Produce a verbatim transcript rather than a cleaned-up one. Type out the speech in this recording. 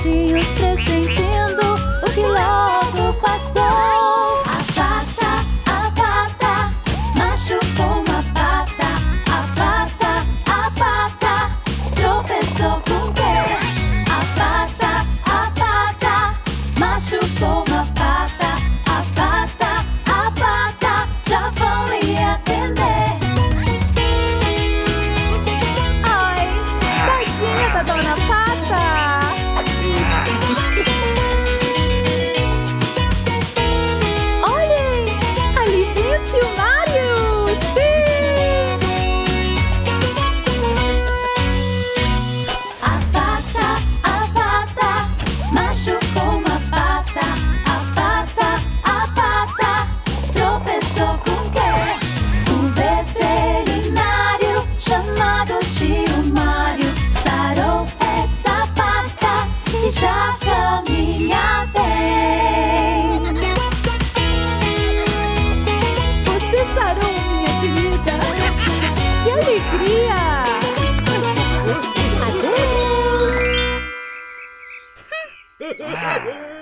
dedinhos pressentindo o que logo passou. A pata, a pata, machucou uma pata. A pata, a pata, tropeçou com o quê? A pata, a pata, machucou uma pata. A pata, a pata, já vão lhe atender. Ai, tadinha da Dona Pata. Olhem, ali vem o tio Mário. Sim! A pata, a pata, machucou uma pata. A pata, a pata, tropeçou com o quê? Um veterinário chamado tio Mário sarou essa pata e já caminha bem. Você sarou, minha querida. Que alegria! Adeus!